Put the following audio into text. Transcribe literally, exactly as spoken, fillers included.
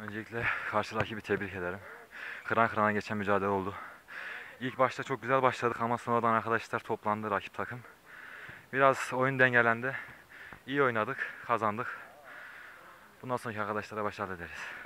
Öncelikle karşı rakibi tebrik ederim. Kıran kırana geçen mücadele oldu. İlk başta çok güzel başladık ama sonradan arkadaşlar toplandı, rakip takım. Biraz oyun dengelendi. İyi oynadık, kazandık. Bundan sonraki arkadaşlara başarılar dileriz.